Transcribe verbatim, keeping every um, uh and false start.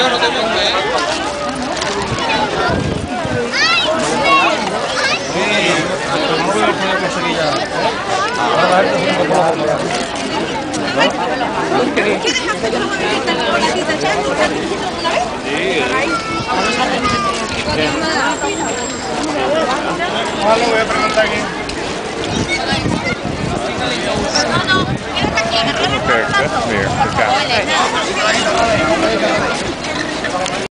Lo voy a preguntar aquí. Okay, that's near. Okay.